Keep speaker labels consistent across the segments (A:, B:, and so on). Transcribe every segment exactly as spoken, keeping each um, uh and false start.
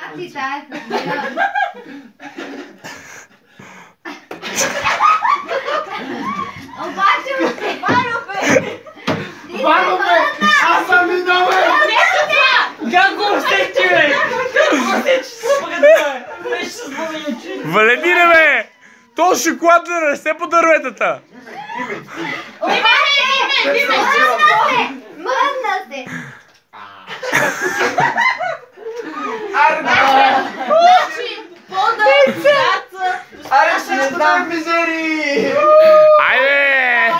A: ти тая разбирам. Обаче му Варо бе!
B: Варо бе! Аз съм виновен!
C: Как го усети, бе? Как го усети, че се погадава? Беше с бълничи.
D: Валентине, бе! То шоколад да расте по дърветата!
A: Внимание, Диме! Диме! Мръдна се! Мръдна се!
C: Значи, по-дървата...
B: Аре, всичко да е мизери!
D: Айде!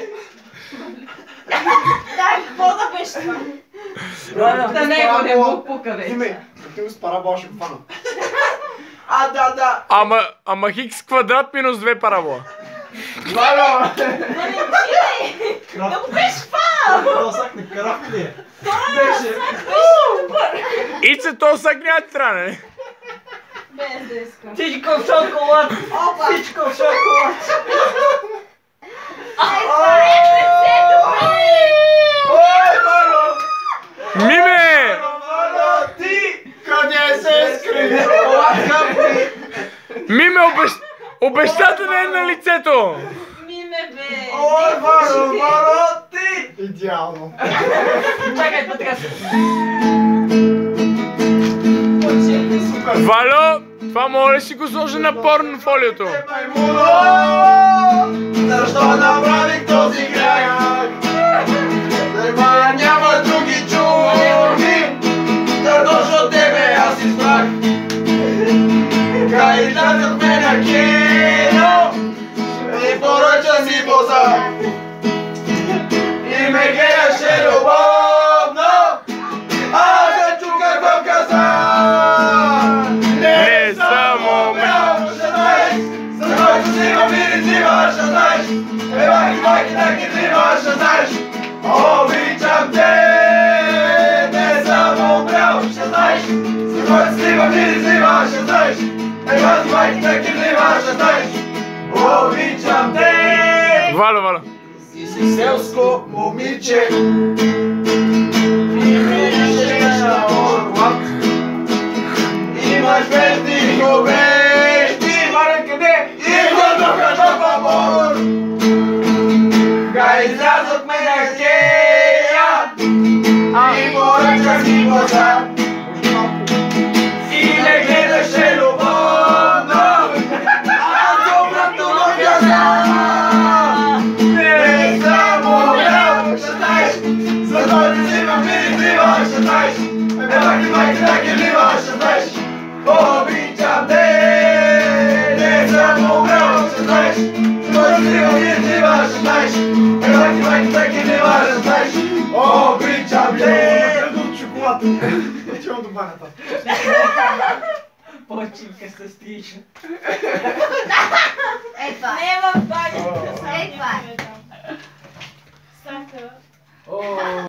C: Какво да беше това? Да не го не му пука вече.
B: Диме, ти го с парабола ще го фана. А, да, да!
D: Ама, ама хикс квадрат минус две парабола.
B: Варо!
C: Да го беше фал!
B: Толсак не каравка ли е? Беше!
D: Ице, то сак няма ти трябва, не?
C: Без да искам. Всичко в шоколад! Всичко в шоколад!
B: Ой, Варо!
D: Миме!
B: Варо, ти! Къде се скри? Ласка ти!
D: Миме, обещ... обещата не е на лицето!
C: Миме, бе!
B: Ой, Варо, Варо, ти! Идеално!
C: Чакай, потреса.
B: Супер!
D: Валю, това моля си го сложи на порнофолиото.
B: Маймуно! Защо направих този грях? Дърва няма други чуми, да точно тебе аз избрах. Кай излязахме на кино и поръча си боза. И ме гледаше любовно, аз се чуках в казан. Не съм умрял, ще знаеш, за който си ме миризива, ще знаеш. Еваки, майки, таки трива, ще знаеш. Обичам те, не съм умрял, ще знаеш. За който си ме миризива, ще знаеш. Еваки, майки, таки трива, ще знаеш. Обичам те.
D: Валю, Валю.
B: Ти си селско момиче и миришеш на орлак. Имаш вести говещи, Маре, къде? И въздуха в амор. Га излязохме на кея и поръчах си боза. И ме гледаше любовно, аз обратно в газа. Не съм умрял, ще знаеш, за който си ме миризива, ще знаеш. Еваки, майки, таки лива, ще знаеш. Обичам те, не съм умрял, ще знаеш. За който си ме миризива, ще знаеш. Еваки, майки, таки лива, ще знаеш. Обичам те. От шоколада. Чего до банята?
C: Починка се стрича.